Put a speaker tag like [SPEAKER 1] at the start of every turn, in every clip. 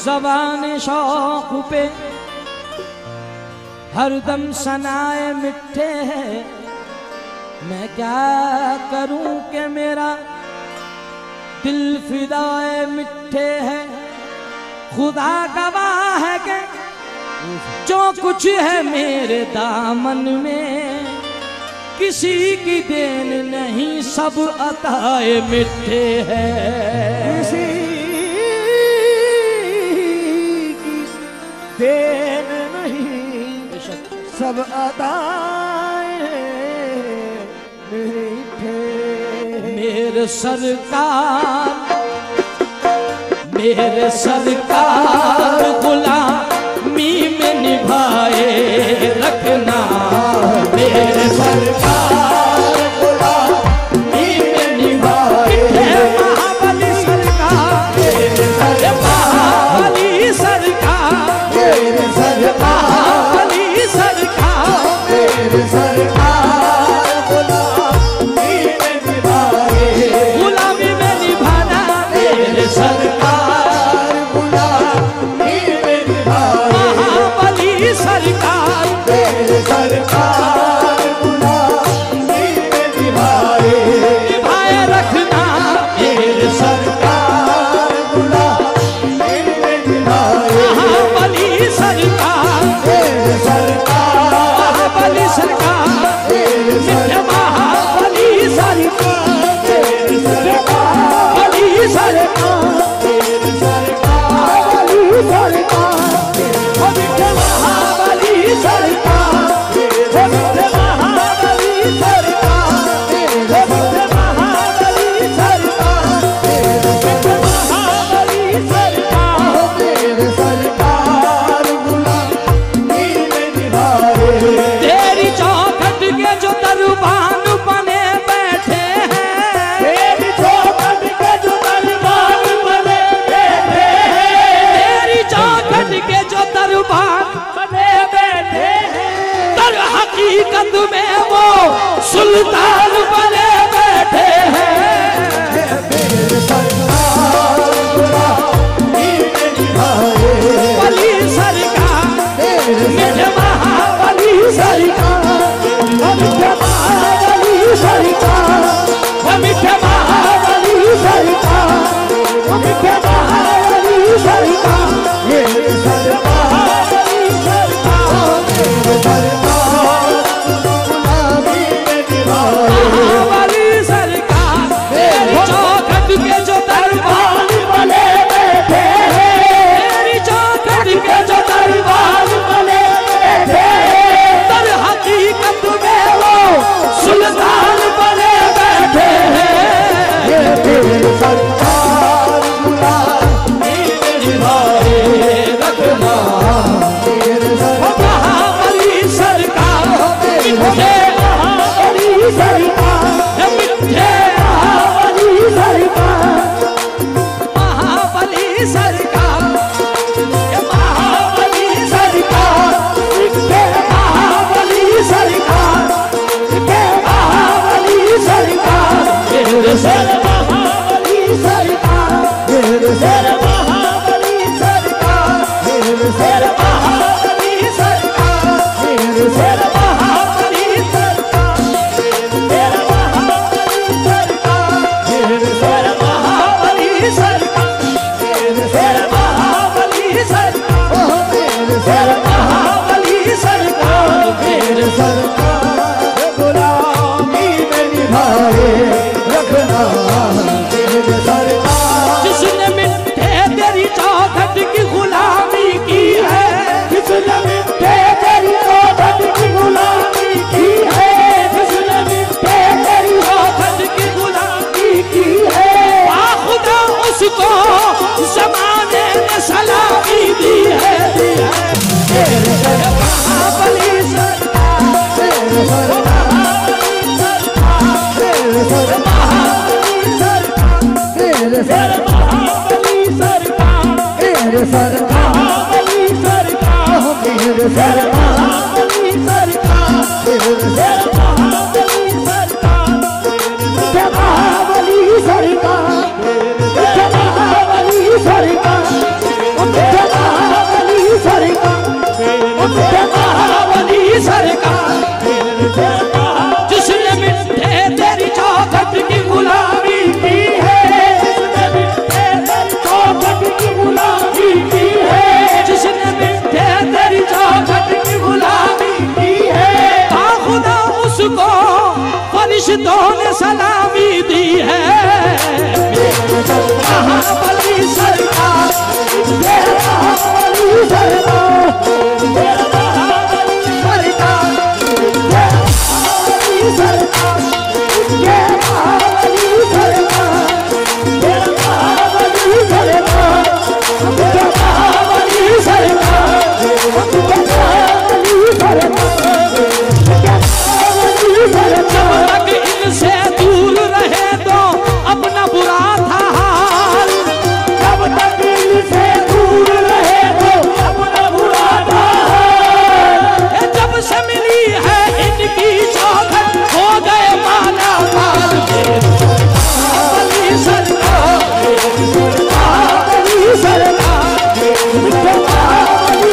[SPEAKER 1] ज़बान शौक पे हरदम सनाए मिठे है। मैं क्या करूं कि मेरा दिल फिदाए मिठे है। खुदा गवाह है कि जो कुछ है मेरे दामन में किसी की देन नहीं, सब अताए मिठे हैं।
[SPEAKER 2] किसी की देन नहीं, सब अताए मिठे।
[SPEAKER 1] मेरे सरकार गुलामी में निभाए रखना। मेरे सरकार गुलामी में निभाए। महाबली सरकार, महाबली सरकार, महाबली सरकार,
[SPEAKER 2] मेरे सरकार गुलामी में निभाए।
[SPEAKER 1] गुलामी में निभाना। मेरे सरकार
[SPEAKER 2] गुलामी में निभाए।
[SPEAKER 1] महाबली सरकार,
[SPEAKER 2] मेरे सरकार गुलामी में निभाए।
[SPEAKER 1] निभाए रखना।
[SPEAKER 2] मेरे सरकार गुलामी में निभाए।
[SPEAKER 1] महाबली सरकार,
[SPEAKER 2] मेरे सरकार
[SPEAKER 1] महाबली सरकार,
[SPEAKER 2] मेरे
[SPEAKER 1] नित्य महाबली सरकार,
[SPEAKER 2] मेरे सरकार
[SPEAKER 1] बली सरकार,
[SPEAKER 2] मेरे सरकार बली सरकार।
[SPEAKER 1] ओ नित्य महाबली सरकार, ओ नित्य महाबली सरकार, ओ नित्य महाबली सरकार, नित्य महाबली सरकार।
[SPEAKER 2] मेरे सरकार गुलामी में निभाए।
[SPEAKER 1] तेरी चौखट के जो दरबान बने बैठे हैं,
[SPEAKER 2] तेरी चौखट के जो दरबान बने बैठे हैं।
[SPEAKER 1] तेरी चौखट के जो दरबान बने बैठे हैं, दर हकीकत में वो सुल्तान बने बैठे हैं।
[SPEAKER 2] मेरे सरकार गुलामी में निभाए।
[SPEAKER 1] बली सरकार,
[SPEAKER 2] मेरे
[SPEAKER 1] नित्य महाबली सरकार,
[SPEAKER 2] नित्य महाबली सरकार,
[SPEAKER 1] नित्य महाबली सरकार,
[SPEAKER 2] नित्य महाबली सरकार। मेरे सरकार मेरे सरकार गुलामी में निभाए।
[SPEAKER 1] महाबली सरकार, तेरी चौखट के जो दरबान
[SPEAKER 2] बने बैठे हैं।
[SPEAKER 1] तेरी चौखट के जो दरबान
[SPEAKER 2] बने बैठे हैं।
[SPEAKER 1] दर हकीकत में वो सुल्तान बने बैठे हैं।
[SPEAKER 2] मेरे सरकार गुलामी में निभाए रखना। मेरे सरकार
[SPEAKER 1] महाबली सरकार, मिठे
[SPEAKER 2] महाबली सरकार,
[SPEAKER 1] मिठे
[SPEAKER 2] महाबली सरकार,
[SPEAKER 1] महाबली सरकार, ये महाबली
[SPEAKER 2] सरकार नित्य
[SPEAKER 1] महाबली सरकार,
[SPEAKER 2] नित्य महाबली सरकार।
[SPEAKER 1] मेरे सर
[SPEAKER 2] महाबली सरकार, मेरे सर महाबली सरकार, मेरे सर
[SPEAKER 1] महाबली सरकार,
[SPEAKER 2] मेरे सर
[SPEAKER 1] महाबली सरकार,
[SPEAKER 2] मेरे महाबली सरकार, मेरे सर
[SPEAKER 1] महाबली सरकार,
[SPEAKER 2] मेरे सर
[SPEAKER 1] महाबली सरकार,
[SPEAKER 2] मेरे सर
[SPEAKER 1] महाबली सरकार।
[SPEAKER 2] मेरे सरकार गुलामी में निभाए रखना। मेरे सरकार
[SPEAKER 1] जिसने मिठे तेरी चौखट की गुलामी की है,
[SPEAKER 2] जिसने मिठे तेरी चौखट की गुलामी की है।
[SPEAKER 1] जिसने मिठे तेरी चौखट की गुलामी की है, खुदा उसको ज़माने ने सलामी दी है, दी है।
[SPEAKER 2] मेरे सरकार
[SPEAKER 1] महाबली सरकार,
[SPEAKER 2] मेरे सरकार मेरे सरकार मेरे सरकार
[SPEAKER 1] महाबली सरकार,
[SPEAKER 2] मेरे सरकार
[SPEAKER 1] महाबली सरकार,
[SPEAKER 2] मेरे सरकार
[SPEAKER 1] महाबली सरकार,
[SPEAKER 2] मेरे सरकार
[SPEAKER 1] महाबली सरकार,
[SPEAKER 2] महाबली सरकार, महाबली सरकार।
[SPEAKER 1] सलामी दी है। महाबली सरकार, महाबली सरकार, इनसे दूर रहे तो अपना बुरा था हाल।
[SPEAKER 2] जब तक इनसे दूर रहे तो अपना बुरा था हाल।
[SPEAKER 1] जब से मिली है इनकी चौखट हो गए माला माल। महाबली सरकार, महाबली सरकार, महाबली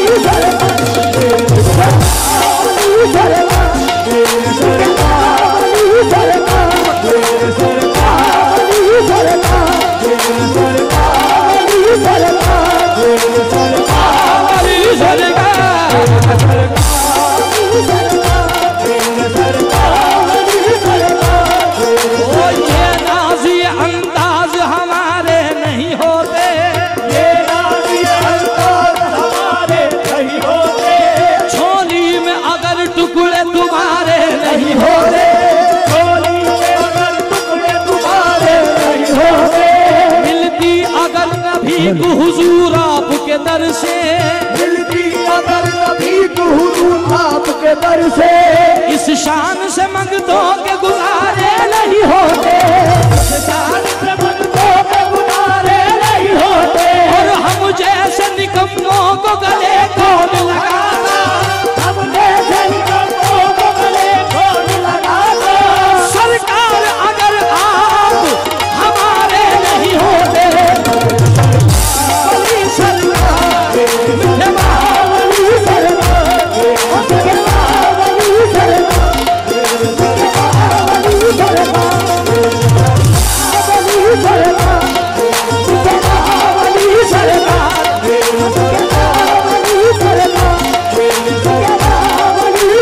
[SPEAKER 1] ये नाज़ी अंदाज हमारे नहीं होते,
[SPEAKER 2] ये नाज़ी अंदाज हमारे नहीं होते।
[SPEAKER 1] छोली में अगर टुकड़े तुम्हारे नहीं होते,
[SPEAKER 2] छोली में अगर टुकड़े तुम्हारे नहीं होते।
[SPEAKER 1] मिलती अगर नबी को हुजूर आपके दर से,
[SPEAKER 2] मिलती अगर नबी को हुजूर आपके दर से।
[SPEAKER 1] इस शान से मंगतों के गुजारे नहीं होते,
[SPEAKER 2] इस शान से मंगतों के गुजारे नहीं होते।
[SPEAKER 1] और हम जैसे निकम्मों को गले कौन लगाता,
[SPEAKER 2] हम जैसे निकम्मों को गले कौन लगाता।
[SPEAKER 1] सरकार अगर आप हमारे नहीं होते, महाबली सरकार, महाबली सरकार, महाबली सरकार, महाबली सरकार, महाबली सरकार, महाबली सरकार, महाबली सरकार, महाबली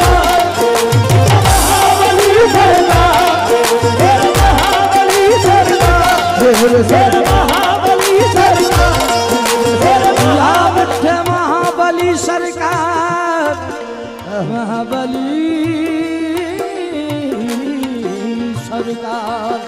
[SPEAKER 1] महाबली सरकार, महाबली सरकार।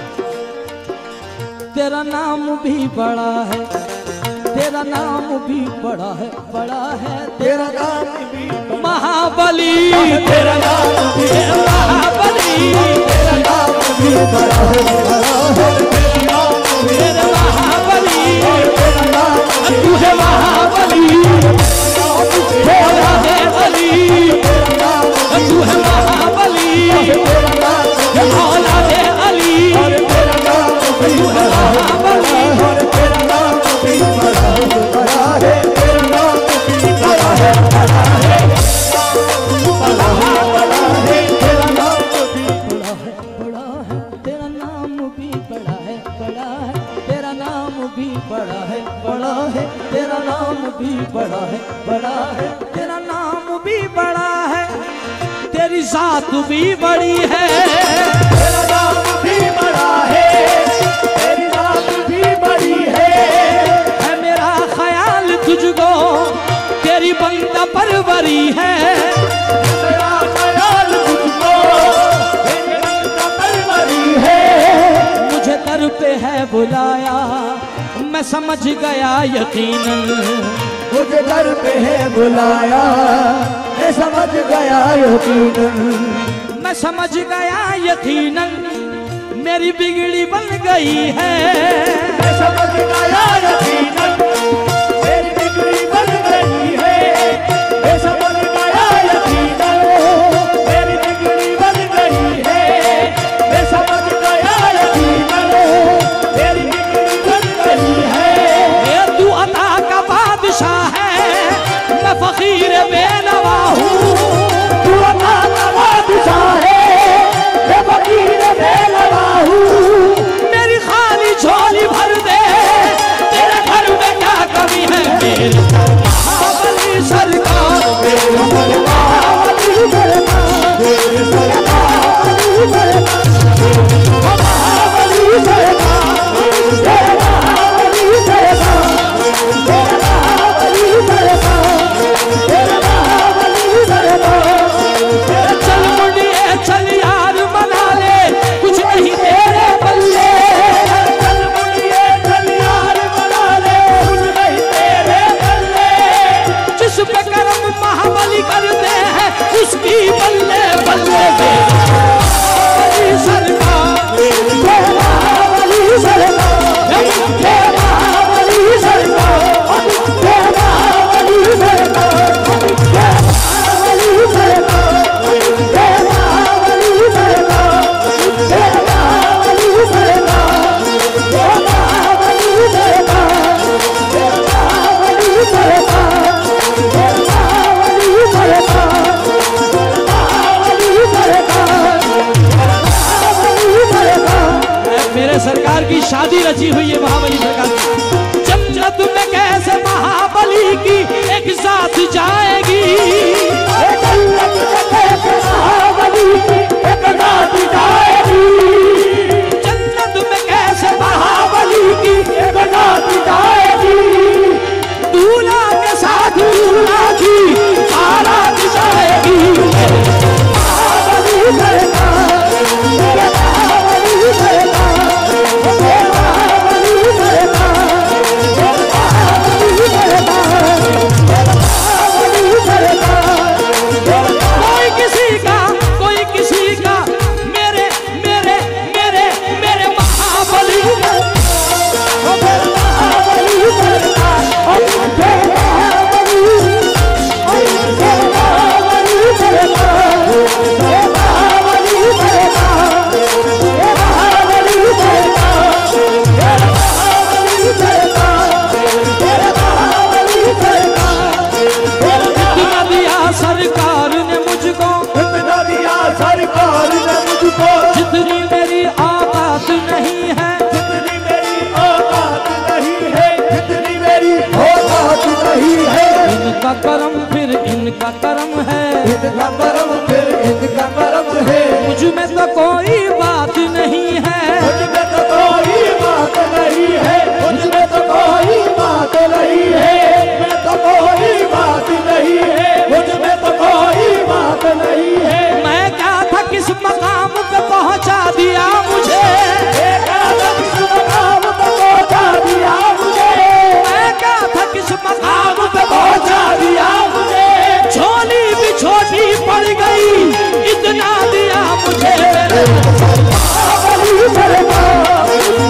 [SPEAKER 1] तेरा नाम भी बड़ा है, तेरा नाम भी बड़ा है, बड़ा है
[SPEAKER 2] तेरा नाम भी
[SPEAKER 1] महाबली,
[SPEAKER 2] तेरा नाम भी
[SPEAKER 1] महाबली,
[SPEAKER 2] तेरा नाम भी बड़ा है, बड़ा है तेरा नाम भी
[SPEAKER 1] तेरा महाबली,
[SPEAKER 2] तेरा नाम
[SPEAKER 1] तू है महाबली, औलादे अली, तू है महाबली, औलादे अली,
[SPEAKER 2] तेरा नाम भी
[SPEAKER 1] तू है महाबली।
[SPEAKER 2] तेरा नाम भी बड़ा है, बड़ा है तेरा नाम भी बड़ा है, बड़ा है बड़ा है तेरा नाम भी
[SPEAKER 1] बड़ा है, बड़ा है तेरा नाम भी बड़ा है, बड़ा है तेरा नाम भी बड़ा है, बड़ा है तेरा नाम भी बड़ा है, बड़ा है तेरा नाम भी बड़ा है, तेरी जात भी बड़ी है,
[SPEAKER 2] तेरा नाम भी बड़ा है, तेरी जात भी बड़ी है
[SPEAKER 1] मेरा ख्याल तुझको तेरी बंदा परवरी है,
[SPEAKER 2] तेरा ख्याल तुझको तेरी बंदा परवरी है।
[SPEAKER 1] मुझे दर पे है बुलाया मैं समझ गया यकीनन,
[SPEAKER 2] मुझे दर पे है बुलाया मैं समझ गया यकीनन,
[SPEAKER 1] मैं समझ गया यकीनन मेरी बिगड़ी बन गई है,
[SPEAKER 2] मैं समझ गया यकीनन मेरी बिगड़ी बन गई है, मैं समझ गया यकीनन मेरी बिगड़ी बन गई है, मैं समझ गया यकीनन मेरी बिगड़ी बन गई है।
[SPEAKER 1] ये तू अता का बादशाह है मैं फकीर बेनवा हूँ,
[SPEAKER 2] तू अता का बादशाह है मैं फकीर बेनवा हूँ,
[SPEAKER 1] मेरी खाली झोली भर दे तेरे घर में रची हुई है महाबली सरकार की। जन्नत में कैसे महाबली की एक साथ जाएगी,
[SPEAKER 2] जन्नत में कैसे महाबली की एक साथ जाएगी,
[SPEAKER 1] जन्नत में कैसे
[SPEAKER 2] महाबली की एक साथ जाएगी,
[SPEAKER 1] दूल्हा के साथ दूल्हा की बारात जाएगी।
[SPEAKER 2] महाबली सरकार, महाबली सरकार, महाबली सरकार, महाबली सरकार,
[SPEAKER 1] कोई किसी का मेरे मेरे मेरे मेरे महाबली
[SPEAKER 2] महाबली सरकार,
[SPEAKER 1] सरकार ने मुझको,
[SPEAKER 2] इतना दिया सरकार ने मुझको,
[SPEAKER 1] जितनी मेरी औकात नहीं है,
[SPEAKER 2] जितनी मेरी औकात नहीं है, जितनी मेरी औकात नहीं है,
[SPEAKER 1] इनका करम फिर इनका करम है,
[SPEAKER 2] इनका करम फिर इनका करम है,
[SPEAKER 1] मुझ में तो कोई बात नहीं है,
[SPEAKER 2] मुझ में तो कोई बात नहीं है, मुझ में तो कोई बात नहीं है, मैं तो कोई बात नहीं है, मुझ में तो कोई बात नहीं है।
[SPEAKER 1] मैं क्या था किस मकाम पे पहुंचा दिया मुझे,
[SPEAKER 2] मकाम पे पहुंचा दिया मुझे,
[SPEAKER 1] मैं क्या था किस मकाम पे
[SPEAKER 2] पहुंचा दिया मुझे,
[SPEAKER 1] झोली भी छोटी पड़ गई, इतना दिया मुझे मेरे
[SPEAKER 2] महाबली सरकार,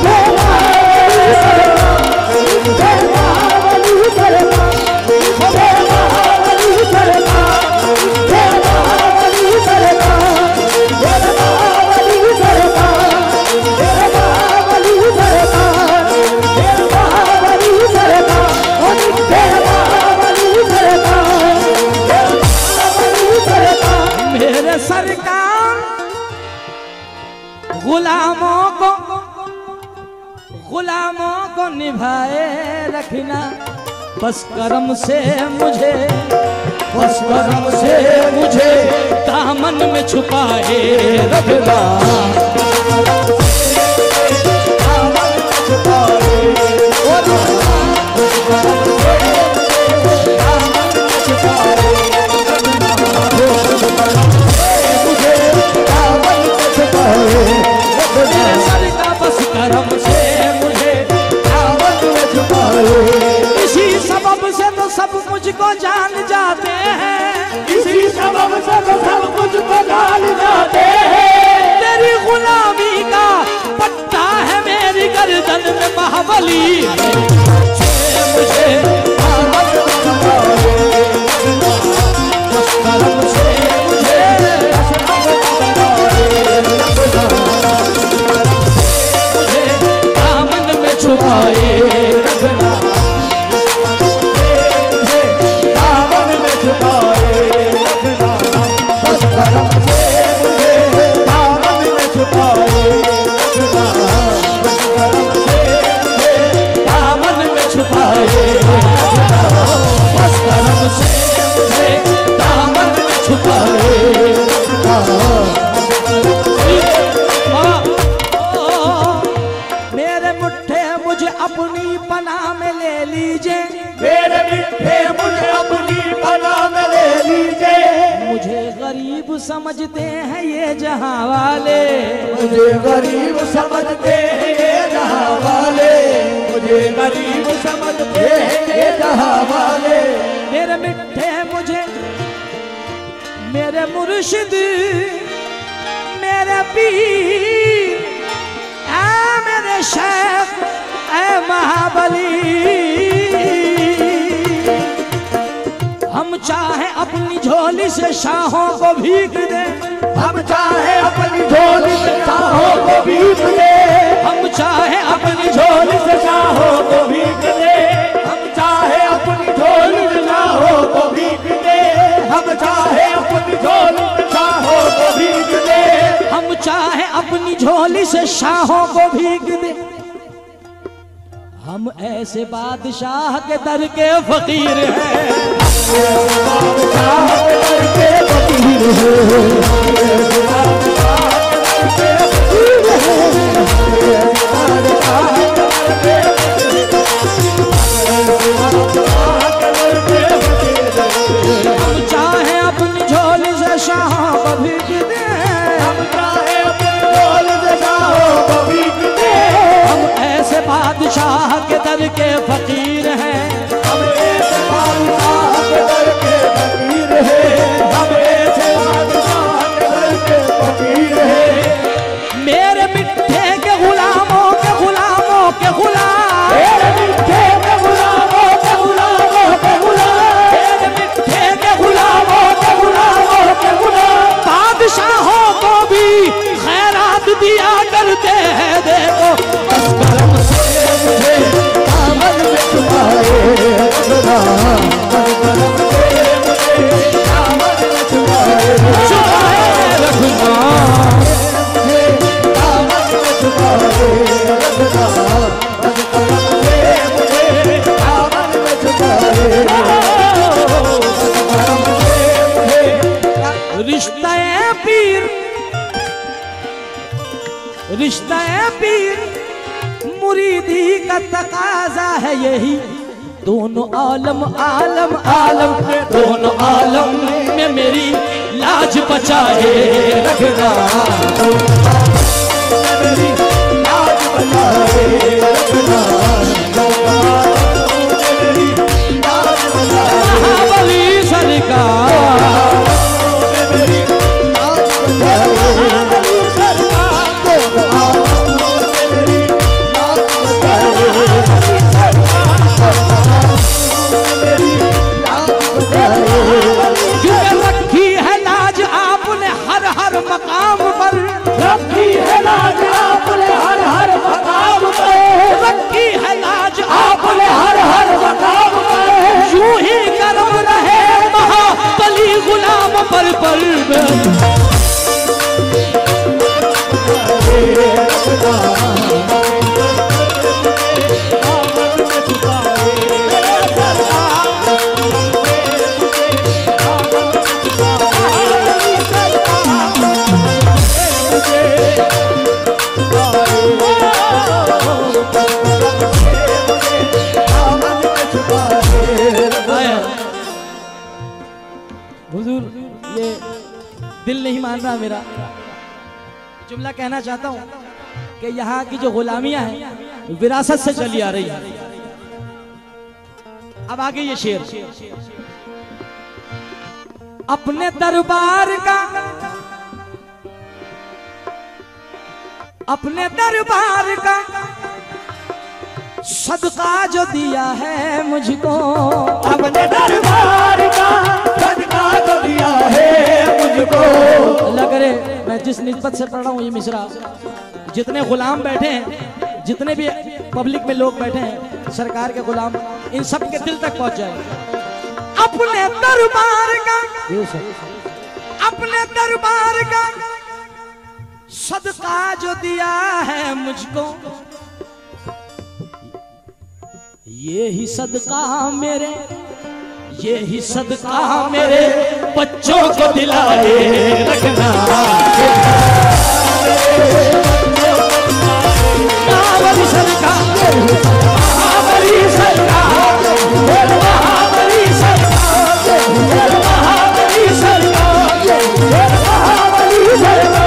[SPEAKER 2] महाबली सरकार, महाबली सरकार, महाबली सरकार, महाबली सरकार, महाबली सरकार, महाबली सरकार, महाबली सरकार,
[SPEAKER 1] मेरे सरकार गुलामों को निभाए रखना, बस करम से मुझे,
[SPEAKER 2] बस करम से मुझे
[SPEAKER 1] दामन में छुपाए
[SPEAKER 2] रखना, दामन में छुपाए, ओ दामन में छुपाए, मुझे दामन में छुपाए
[SPEAKER 1] मेरे सर का बस करम से मुझे,
[SPEAKER 2] दामन में छुपाए,
[SPEAKER 1] इसी सबब से तो सब मुझको जान जाते हैं,
[SPEAKER 2] इसी सबब से तो सब मुझको जान जाते हैं,
[SPEAKER 1] तेरी गुलामी का पट्टा है मेरी गर्दन में महाबली, मुझे
[SPEAKER 2] दामन में छुपाए,
[SPEAKER 1] बस करम से मुझे, मुझे दामन में छुपाए रखना,
[SPEAKER 2] दामन में छुपाए रखना, बस करम से मुझे दामन में छुपाए रखना, बस करम से मुझे
[SPEAKER 1] दामन में छुपाए रखना, बस करम से मुझे दामन में छुपाए
[SPEAKER 2] रखना।
[SPEAKER 1] मेरे मुट्ठे मुझे अपनी पनाह में ले लीजिए,
[SPEAKER 2] मेरे मिठे मुझे अपनी पनाह में ले लीजिए,
[SPEAKER 1] मुझे गरीब समझते हैं ये जहां वाले,
[SPEAKER 2] मुझे गरीब समझते हैं ये जहां वाले, मुझे गरीब समझते हैं ये जहां वाले,
[SPEAKER 1] मेरे मिट्ठे मुझे, मेरे मुर्शिद, मेरे पीर, ऐ मेरे शेख, ऐ महाबली, हम चाहे अपनी झोली से शाहों को भीग दे,
[SPEAKER 2] हम चाहे अपनी झोली से शाहों को भीग दे,
[SPEAKER 1] हम चाहे अपनी
[SPEAKER 2] झोली से शाहों को भीग दे, हम चाहे अपनी झोली से शाहों को भीग दे, हम चाहे अपनी झोली से शाहों को भीग दे,
[SPEAKER 1] हम चाहे अपनी झोली से शाहों को भीग दे, हम ऐसे बादशाह के दर के फकीर हैं,
[SPEAKER 2] बादशाह के दर के फकीर
[SPEAKER 1] हम चाहे अपनी झोली से शाह भीग दे,
[SPEAKER 2] हम चाहे अपनी झोली से शाह भीग दे।
[SPEAKER 1] हम ऐसे बादशाह के दर के फकीर हैं,
[SPEAKER 2] हम ऐसे बादशाह के दर के फकीर हैं, हम ऐसे बादशाह के दर के फकीर हैं।
[SPEAKER 1] मेरे मिठे के गुलामों के गुलामों के गुलाम,
[SPEAKER 2] मेरे मिठे के गुलामों के गुलामों के गुलाम,
[SPEAKER 1] मेरे मिठे के गुलामों के
[SPEAKER 2] गुलामों के गुलाम।
[SPEAKER 1] बादशाहों को भी खैरात दिया करते हैं। देखो बस करम से
[SPEAKER 2] मुझे दामन में छुपाए रखना, बस करम से मुझे दामन में छुपाए
[SPEAKER 1] रखना,
[SPEAKER 2] मुझे दामन में छुपाए रखना, बस करम से मुझे दामन में छुपाए बस करम से मुझे।
[SPEAKER 1] रिश्ता पीर, रिश्ता पीर मुरीदी का तकाजा है यही। दोनों आलम आलम आलम, दोनों आलम में मेरी लाज बचाए रखना,
[SPEAKER 2] मेरी लाज बचाए रखना, मेरी लाज बचाए
[SPEAKER 1] महाबली सरकार,
[SPEAKER 2] मेरी लाज बचाए
[SPEAKER 1] क्योंकि रखी है लाज आपने हर हर मकाम पर,
[SPEAKER 2] रखी है लाज आपने हर हर मकाम पर,
[SPEAKER 1] रखी है लाज
[SPEAKER 2] आपने हर हर मकाम पर।
[SPEAKER 1] यूं ही करम रहे महाबली गुलाम पर हुजूर ये दिल नहीं मान रहा मेरा, जुमला कहना चाहता हूँ कि यहाँ की जो गुलामियां हैं विरासत से चली आ रही है। अब आगे ये शेर, अपने दरबार का, अपने दरबार का सदका जो दिया है मुझको,
[SPEAKER 2] अपने दरबार का सदका जो दिया है मुझको।
[SPEAKER 1] अल्लाह करे मैं जिस निस्बत से पढ़ रहा हूँ ये मिसरा, जितने गुलाम बैठे हैं, जितने भी पब्लिक में लोग बैठे हैं सरकार के गुलाम, इन सब के दिल तक पहुंच जाए। अपने दरबार का, अपने दरबार का सदका जो दिया है मुझको, ये ही सदका मेरे, ये ही सदका मेरे बच्चों को दिलाए रखना। महाबली सरकार, महाबली सरकार, महाबली सरकार, महाबली सरकार, महाबली सरकार।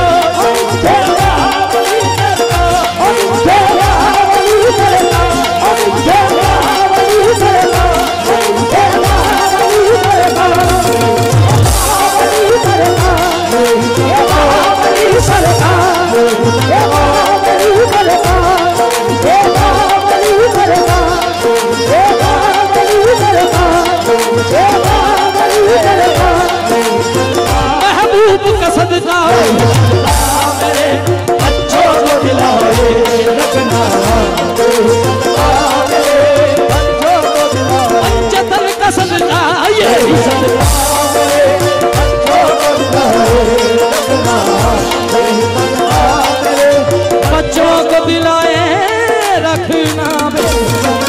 [SPEAKER 1] महबूब का सदका मेरे बच्चों को दिलाए रखना, पंचतन का सदका यही सदका बच्चों को दिलाए रखना।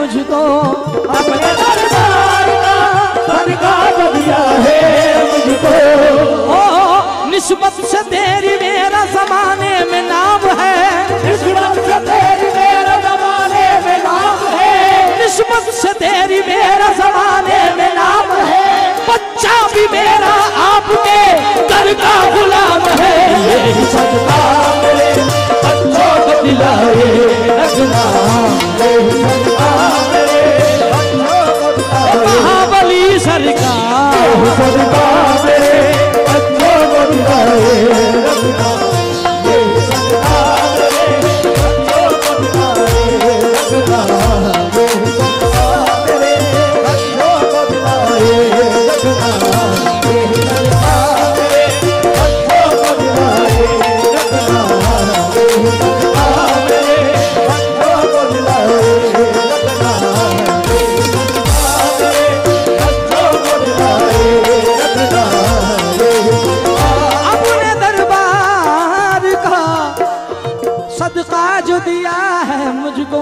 [SPEAKER 1] मुझको
[SPEAKER 2] अपने दरबार का सरकार दिया है मुझको।
[SPEAKER 1] ओ निस्बत से तेरी मेरा जमाने में नाम है,
[SPEAKER 2] निस्बत से तेरी मेरा जमाने में नाम है,
[SPEAKER 1] निस्बत से तेरी मेरा जमाने में नाम है। बच्चा भी मेरा आपके घर का गुलाम है।
[SPEAKER 2] यही सदका मेरे बच्चों को दिलाए रखना, यही सदका मेरे बच्चों को दिलाए,
[SPEAKER 1] महाबली सरकार
[SPEAKER 2] यही सदका मेरे बच्चों को दिलाए रखना, यही सदका मेरे बच्चों को दिलाए रखना, यही सदका मेरे बच्चों को दिलाए रखना, यही सदका मेरे बच्चों को दिलाए रखना, यही सदका मेरे बच्चों को दिलाए रखना, यही सदका मेरे बच्चों को दिलाए रखना, यही
[SPEAKER 1] अपने दरबार का सदका जो दिया है मुझको,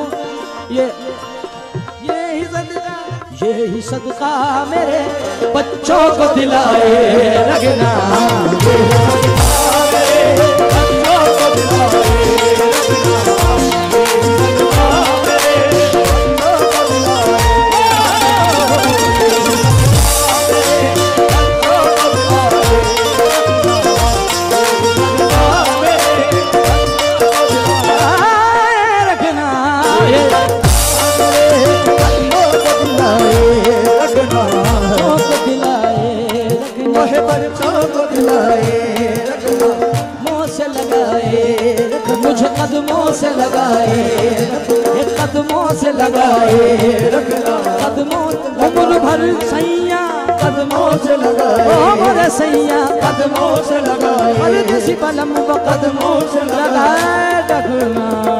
[SPEAKER 1] यही सदका मेरे बच्चों को दिलाए रखना, मुझे कदमों से लगाए, कदमों से लगाए रखना, कदमों उम्र भर सैया
[SPEAKER 2] कदमों से लगाए,
[SPEAKER 1] उम्र सैया
[SPEAKER 2] कदमों से लगाए,
[SPEAKER 1] परदेसी बलम को कदमों से लगाए रखना।